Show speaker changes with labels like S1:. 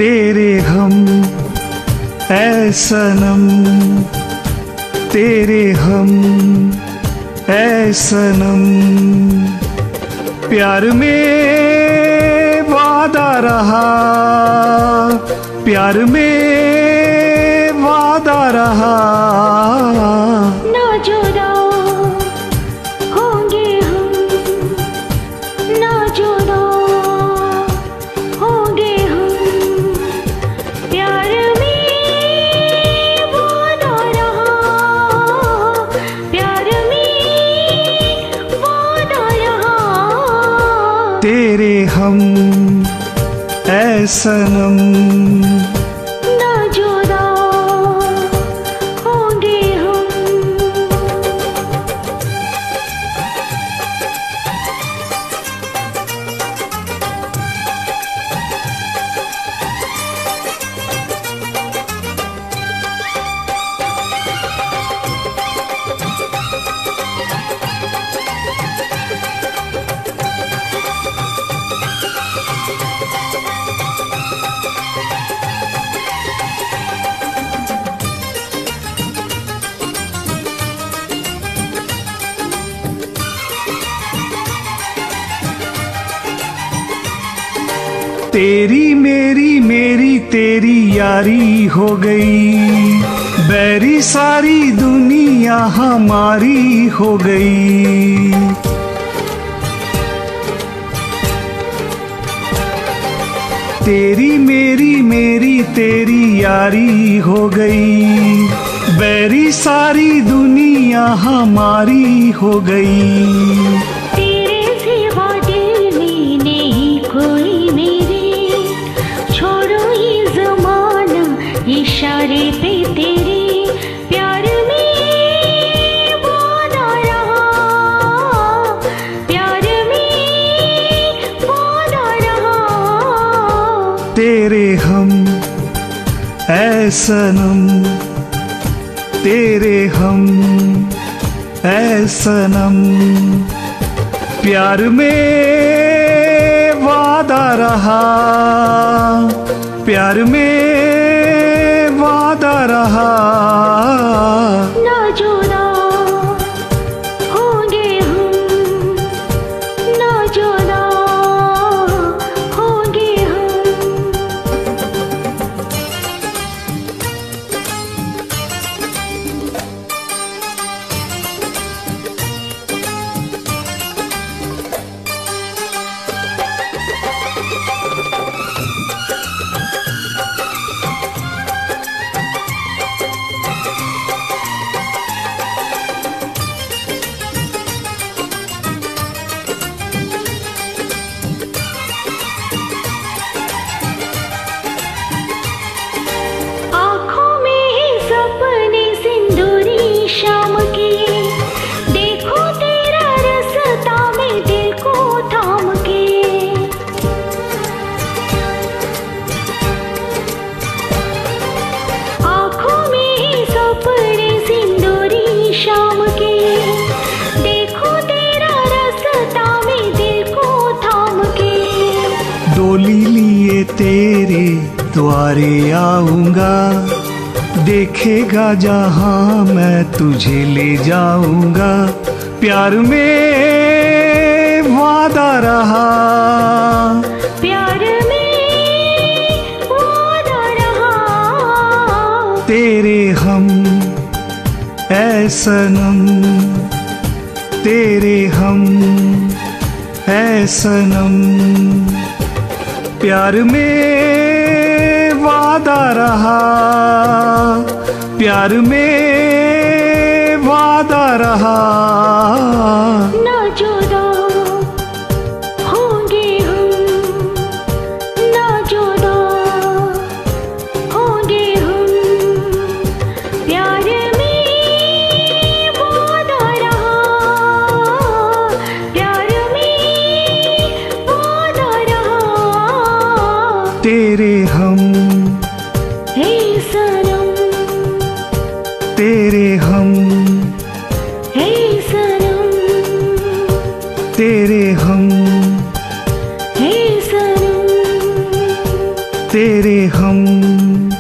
S1: तेरे हम ऐ सनम, तेरे हम ऐ सनम। प्यार में वादा रहा, प्यार में वादा रहा।
S2: ना जुदा होंगे हम, ना जुदा होंगे हम। प्यार में वादा रहा, प्यार में वादा रहा।
S1: तेरे हम ऐ सनम,
S2: ना जुदा होंगे हम।
S1: तेरी मेरी मेरी तेरी यारी हो गई, बैरी सारी दुनिया हमारी हो गई। तेरी मेरी मेरी तेरी यारी हो गई, बैरी सारी दुनिया हमारी हो गई।
S2: तेरे सिवा दिल में नहीं कोई मेरे, छोड़ो ये ज़माना इशारे पे तेरे। प्यार में वादा रहा, प्यार में वादा रहा।
S1: तेरे हम ऐ सनम, तेरे हम ऐ सनम। प्यार में वादा रहा, प्यार में वादा रहा।
S2: ना जुदा होंगे हम, ना जुदा होंगे हम। आँखों में है सपने सिंदूरी शाम की, देखो तेरा रास्ता मैं दिल को थाम के। आँखों में है सपने सिंदूरी शाम की, देखो तेरा रास्ता मैं दिल को थाम के।
S1: डोली लिए तेरे द्वारे आऊंगा, देखेगा जहां मैं तुझे ले जाऊंगा। प्यार में वादा रहा,
S2: प्यार में वादा रहा।
S1: तेरे हम ऐ सनम, तेरे हम ऐ सनम। प्यार में वादा रहा, प्यार में वादा रहा।
S2: ना जुदा होंगे हम, ना जुदा होंगे हम। प्यार में वादा रहा, प्यार में वादा रहा।
S1: तेरे हम
S2: हे सनम,
S1: तेरे हम
S2: हे सनम,
S1: तेरे हम
S2: हे सनम।
S1: तेरे हम।